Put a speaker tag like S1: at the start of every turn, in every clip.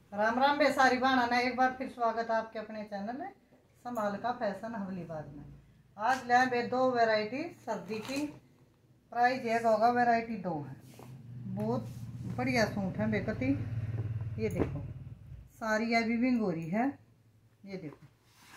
S1: राम राम बेसारी बाना ने एक बार फिर स्वागत है आपके अपने चैनल में संभाल का फैशन हवलीबाग में। आज लाए बे दो वैरायटी सर्दी की। प्राइस एक होगा, वैरायटी दो है। बहुत बढ़िया सूट है बेकती। ये देखो सारी है वीविंग हो रही है। ये देखो,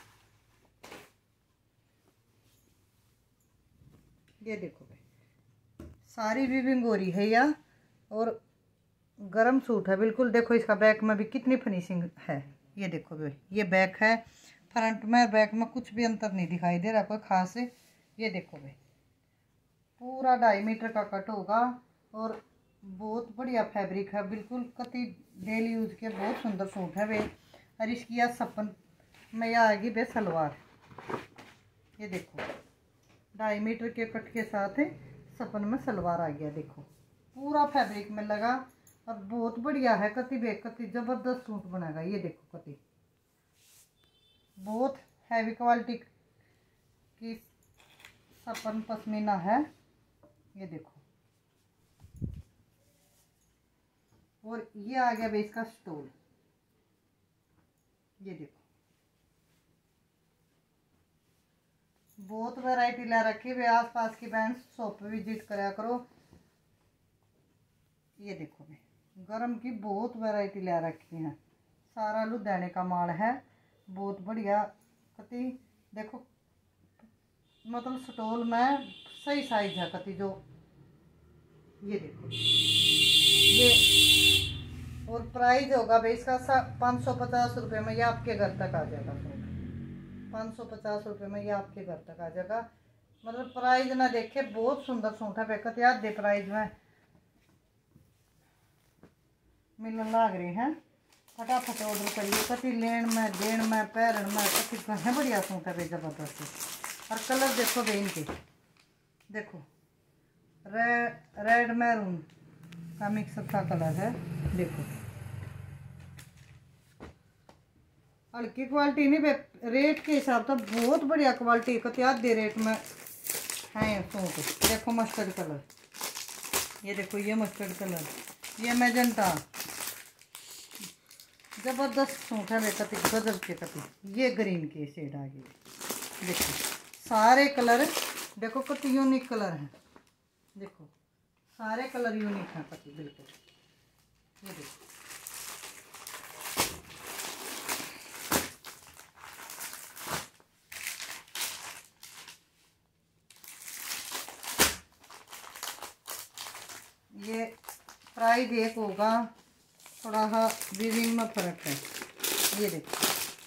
S1: ये देखो सारी वीविंग हो रही है या और गरम सूट है बिल्कुल। देखो इसका बैक में भी कितनी फिनिशिंग है। ये देखो भाई, ये बैक है। फ्रंट में बैक में कुछ भी अंतर नहीं दिखाई दे रहा कोई खास है। ये देखो भाई, पूरा 2.5 मीटर का कट होगा और बहुत बढ़िया फैब्रिक है बिल्कुल। कति डेली यूज के बहुत सुंदर सूट है भाई। और इसकी यह सपन में आएगी बे सलवार। ये देखो 2.5 मीटर के कट के साथ सपन में सलवार आ गया। देखो पूरा फैब्रिक में लगा और बहुत बढ़िया है। कति बेक कति जबरदस्त सूट बनेगा। ये देखो कति बहुत हैवी क्वालिटी की सपन पश्मीना है। ये देखो, और ये आ गया भाई इसका स्टोल। ये देखो बहुत वैरायटी ला रखी है। आसपास की बैंड शॉप पे विजिट करा करो। ये देखो भाई, गरम की बहुत वैरायटी ला रखी है। सारा लुधियाने का माल है, बहुत बढ़िया कति। देखो मतलब स्टॉल में सही साइज है कति जो। ये देखो ये, और प्राइस होगा भाई इसका 550 रुपये में। ये आपके घर तक आ जाएगा सूट। 550 रुपये में ये आपके घर तक आ जाएगा। मतलब प्राइस ना देखे, बहुत सुंदर सूट है बेकत। याद दे प्राइस में मिलने लग रही है। फटाफट ऑर्डर करिए। कति लेन में देन में पैरण में कति है बढ़िया सूट है भाई जबरदस्त। और कलर देखो भाई इनके, देखो रेड मैरून का मिक्सअप का कलर है। देखो हल्की क्वालिटी नहीं बे, रेट के हिसाब से बहुत बढ़िया क्वालिटी कतियात दे रेट में है सूट। देखो मस्टर्ड कलर, ये देखो ये मस्टर्ड कलर, ये मैजेंटा, जबरदस्त सूट है कति गजब के कति। ये ग्रीन के शेड आ गई। देखो सारे कलर, देखो कति यूनिक कलर है। देखो सारे कलर यूनिक हैं कति बिल्कुल। ये देखो ये प्राइस एक होगा, थोड़ा सा वीविंग में फर्क है। ये देखो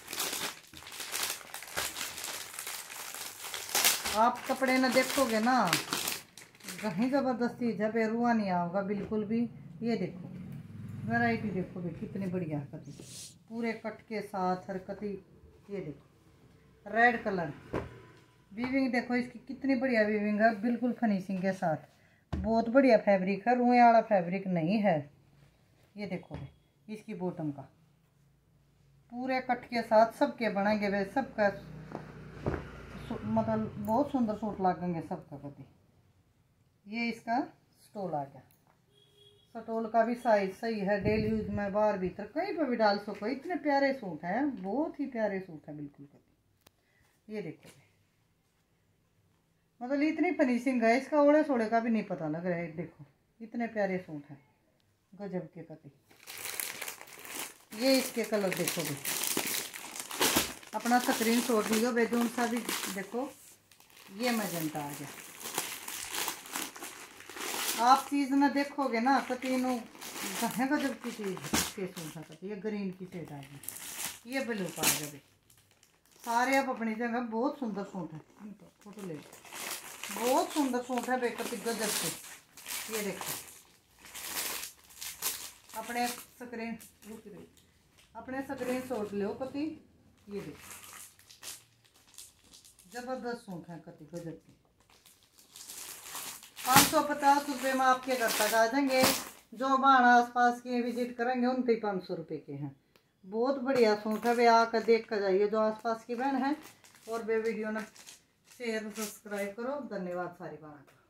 S1: आप कपड़े ना देखोगे ना कहीं जबरदस्ती जब रुआ नहीं आओगा बिल्कुल भी। ये देखो वैरायटी देखो भी कितनी बढ़िया कति, पूरे कट के साथ हरकती। ये देखो रेड कलर वीविंग, देखो इसकी कितनी बढ़िया वीविंग है बिल्कुल फिनिशिंग के साथ। बहुत बढ़िया फैब्रिक है, रुए वाला फैब्रिक नहीं है। ये देखो इसकी बॉटम का पूरे कट के साथ सबके बनाएंगे वे सबका, मतलब बहुत सुंदर सूट लगेंगे सबका कति। ये इसका स्टोल आ गया। स्टोल का भी साइज सही है, डेली यूज में बाहर भीतर कहीं पर भी डाल सको। इतने प्यारे सूट हैं, बहुत ही प्यारे सूट है बिल्कुल कति। ये देखो मतलब इतनी फिनिशिंग है, इसका ओढ़े सोड़े का भी नहीं पता लग रहा है। देखो इतने प्यारे सूट हैं गजब के कति। ये इसके कलर देखो भी, अपना स्क्रीन शॉट लियो बेजून सा भी। देखो ये मैजेंटा आ गया। आप चीज़ में देखोगे ना कति नो है गजब की चीज़ के सूट है कति। ये ग्रीन की शेड आ गई, ये ब्लू का आ गया। सारे आप अपनी जगह बहुत सुंदर सूट है। फोटो ले, बहुत सुंदर सूट है बेकती गजब से। ये देखो अपने स्क्रीन शॉट लो कति। ये देखो जबरदस्त सूट है कति गजब की। 550 रुपये में आपके घर तक आ जाएंगे। जो बाण आसपास के विजिट करेंगे उन पे 500 रुपये के हैं। बहुत बढ़िया सूट है वे, आकर देख कर जाइए जो आसपास की बहन है। और वे वीडियो ना शेयर सब्सक्राइब करो। धन्यवाद सारी बात।